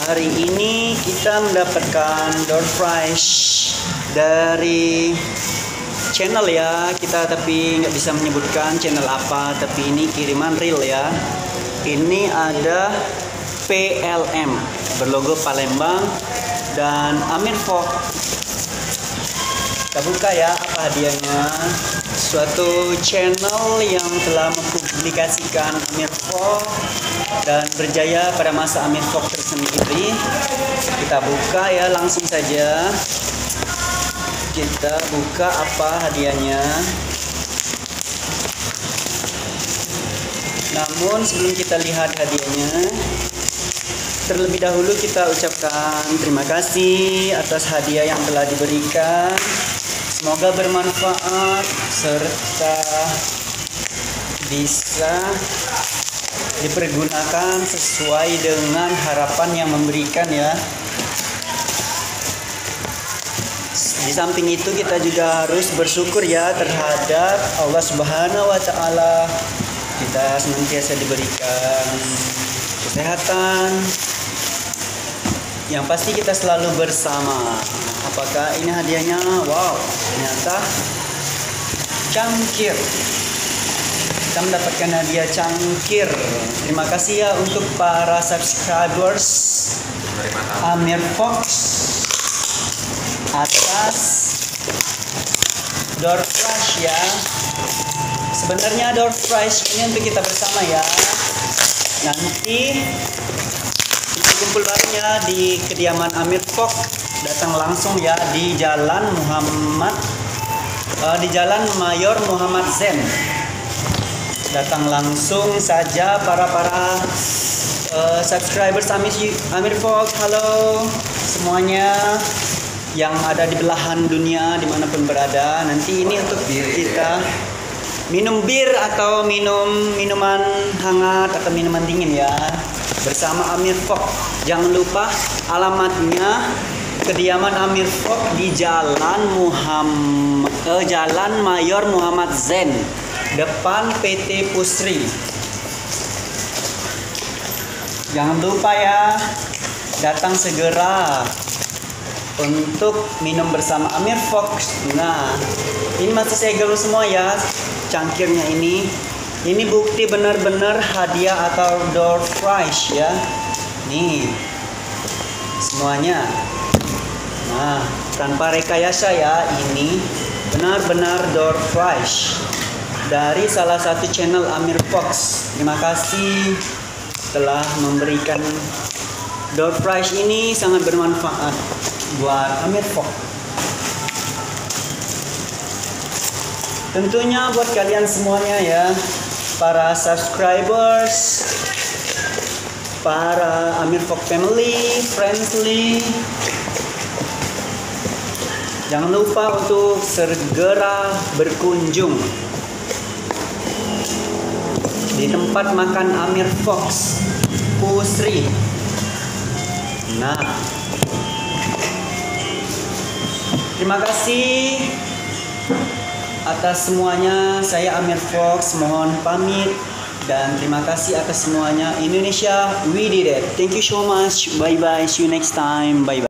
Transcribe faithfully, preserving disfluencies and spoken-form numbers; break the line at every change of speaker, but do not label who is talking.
Hari ini kita mendapatkan door prize dari channel ya. Kita tapi nggak bisa menyebutkan channel apa, tapi ini kiriman real ya. Ini ada P L M berlogo Palembang dan Amir Fox. Kita buka ya apa hadiahnya. Suatu channel yang telah mempublikasikan Amir Fox dan berjaya pada masa Amir Fox tersendiri. Kita buka ya, langsung saja kita buka apa hadiahnya. Namun sebelum kita lihat hadiahnya, terlebih dahulu kita ucapkan terima kasih atas hadiah yang telah diberikan. Semoga bermanfaat serta bisa dipergunakan sesuai dengan harapan yang memberikan ya. Di samping itu kita juga harus bersyukur ya terhadap Allah Subhanahu wa taala. Kita senantiasa diberikan kesehatan. Yang pasti kita selalu bersama. Apakah ini hadiahnya? Wow, ternyata cangkir. Kita mendapatkan hadiah cangkir. Terima kasih ya untuk para subscribers Amir Fox atas door prize ya. Sebenarnya door prize ini untuk kita bersama ya. Nanti kumpul barunya di kediaman Amir Fox. Datang langsung ya di Jalan Muhammad uh, di Jalan Mayor Muhammad Zen. Datang langsung saja para para uh, subscribers Amir, Amir Fox. Halo semuanya yang ada di belahan dunia dimanapun berada. Nanti ini untuk kita minum bir atau minum minuman hangat atau minuman dingin ya bersama Amir Fox. Jangan lupa alamatnya kediaman Amir Fox di Jalan Muhammad eh, Jalan Mayor Muhammad Zen, depan P T Pusri. Jangan lupa ya, datang segera untuk minum bersama Amir Fox. Nah, ini masih segel semua ya cangkirnya ini. Ini bukti benar-benar hadiah atau door prize ya. Nih semuanya. Nah, tanpa rekayasa ya, ini benar-benar door prize dari salah satu channel Amir Fox. Terima kasih telah memberikan door prize ini, sangat bermanfaat buat Amir Fox. Tentunya buat kalian semuanya ya, para subscribers, para Amir Fox family, friendly. Jangan lupa untuk segera berkunjung di tempat makan Amir Fox Pusri. Nah, terima kasih atas semuanya. Saya Amir Fox mohon pamit dan terima kasih atas semuanya. Indonesia, we did it. Thank you so much. Bye bye. See you next time. Bye bye.